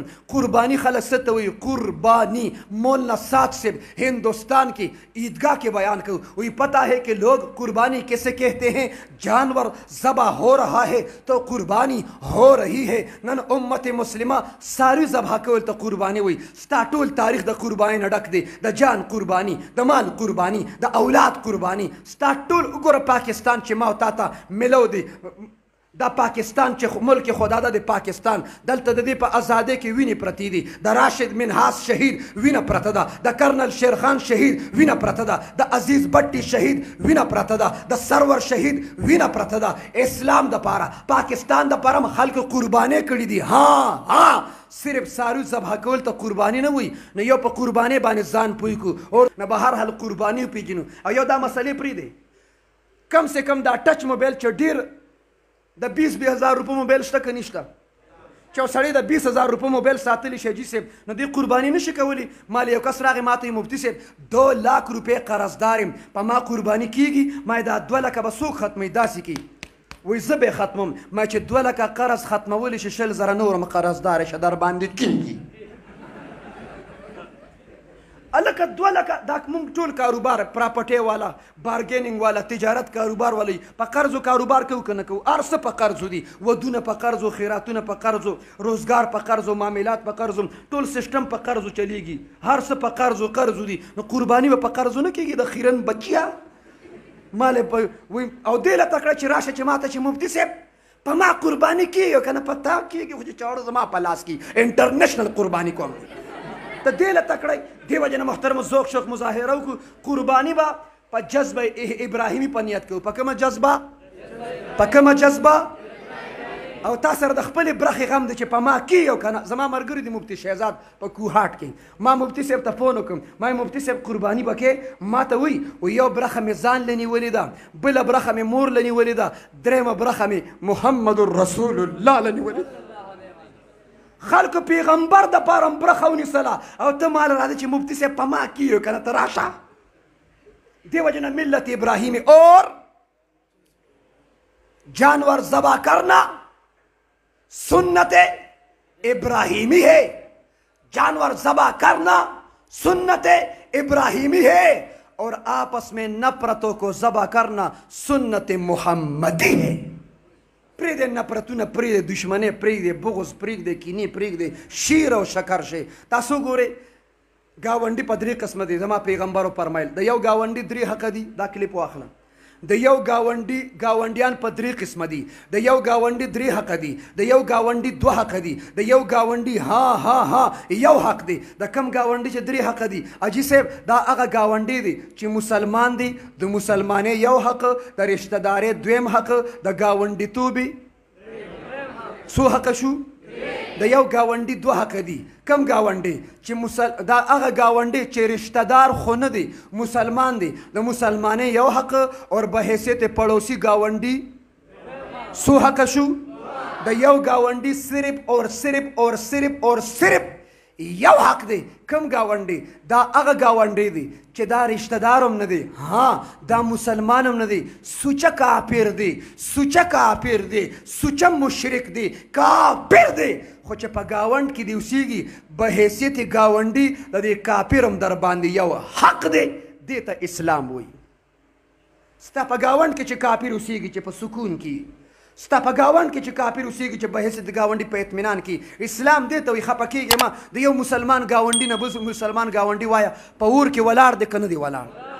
قربانی خلق ست ہوئی قربانی مولانا سات سے ہندوستان کی عیدگاہ کے بیان کرو وہی پتہ ہے کہ لوگ قربانی کیسے کہتے ہیں جانور ذبح ہو رہا ہے تو قربانی ہو رہی ہے نن امت مسلمہ ساری ذبح کول تو قربانی ہوئی سٹاٹول تاریخ دا قربانی نڈک دے دا جان قربانی دا مال قربانی دا اولاد قربانی سٹاٹول اگر پاکستان چی ماوتا تا ملو دے دا پاکستان چی ملک خدا دا دے پاکستان دلتا دا دے پا ازادے کی وینی پرتی دی دا راشد منحاس شہید وینا پرتا دا دا کرنل شیرخان شہید وینا پرتا دا دا عزیز بٹی شہید وینا پرتا دا دا سرور شہید وینا پرتا دا اسلام دا پارا پاکستان دا پارا خلق قربانے کری دی ہاں صرف سارو ذبح کول تا قربانی نہ ہوئی نہ یو پا قربانے بانے زان پوئی کو اور نہ بہر حال قربانی پی جنو او یو دا مسئلے پری دے کم سے کم دا ٹچ موبیل چو دیر دا 20,000 روپے موبیل شتا که نشتا چو سڑی دا 20,000 روپے موبیل ساتلی شیجی سے نہ دی قربانی نشی کولی مالی یو کس راغی ماتی مفتی سے 2 لاکھ روپے قرض دارم پا ما قربانی کی گی ما دا 2 لاکھ بسو ختمی داسی کی وی زب ختمم ما چه 2 لاکھ قرض ختمولی شل زر نورم قرض دارش در باندید کی الک 2 لاکھ دا مونږ ټول کاروبار پراپرټي والا بارګیننګ والا تجارت کاروبار والی په قرضو کاروبار کوو کنه کوو ارسه په قرضو دي ودونه په قرضو خیراتونه په قرضو روزګار په قرضو معاملات په قرضو ټول سیستم په قرضو چلیږي هر څه په قرضو دي نو قرباني په قرضو نه کیږي د خیرن بچیا مال په او دله تکړه چې راشه چې ماته چې مفتی صاحب په ما قربانی کیږي کنه پتا کیږي خو چاړه زما په لاس کی انټرنیشنل قربانی کوم ته دله تکړه دیو جن محترم ذوق شوق مظاهره کو قربانی با په جذبه ابراهیمی په نیت کو په کومه جذبه او تاسو د خپل برخه غم د چې په ما کې یو کنه زما مرګری د مفتی شهزاد په کوهاټ کې ما مفتی صاحب ته فون وکم ما مفتی صاحب قربانی بکې ما ته وی او یو برخه میزان لنی ولیدا بل برخه می مور لنی ولیدا درېمه برخه می محمد رسول الله لنی ولیدا خلق پیغمبر د پارم برخونی سلا او ته مال راځي چې مفتی صاحب په ما کیو کنه تراشه دیو جن ملت ابراہیمی اور جانور ذبح کرنا سنت ابراہیمی ہے جانور ذبح کرنا سنت ابراہیمی ہے اور آپس میں نفرتوں کو ذبح کرنا سنت محمدی ہے پرید نفرتونه پرید دشمنی پرید بغض پرید کینی پرید شیر او شکر شي تاسو ګورئ گاونډي په 3 قسمه دي زما پیغمبرو فرمایل د یو گاونډي 3 حق دي دا کلیپ واخلم د یو گاونډیان په 3 قسمه دي د یو گاونډي 3 حق دي د یو گاونډي 2 حق دي د یو گاونډي ها یو حق دي د کم گاونډي چې 3 حق دي اجي صاحب دا هغه گاونډي دي چې مسلمان دي د مسلمانې یو حق د رشتہ داري دویم حق د گاونډي توبي سو حق شو د یو گاونډي 2 حق دي کم گاونډي چې دا هغه گاونډي چې رشتہ دار خو نه دي مسلمان دي د مسلمانې یو حق اور بحیثیت پڑوسی گاونډي سو حق شو د یو گاونډي صرف یو حق دی کم گاونډي دا هغه گاونډي دی چې دا رشتہ دارم نه دی دا مسلمانم نه دی سوچه کافر دی سوچه مشرک دی کافر دی خو چې په گاونډ کې دی اوسیږي بحیثیت گاونډي د دې کافرم در باندې یو حق دی دې ته اسلام وایي ستا په گاونډ کې چې کافر اوسیږي چې په سکون کې ستا په گاونډ کې چې کافر اوسیږي چې بحیثیت گاونډي په اطمینان کې اسلام دې ته وایي خفه کېږي ما د یو مسلمان گاونډي نه بل مسلمان گاونډي وایه په اور کې ولاړ دی که نه دی ولاړ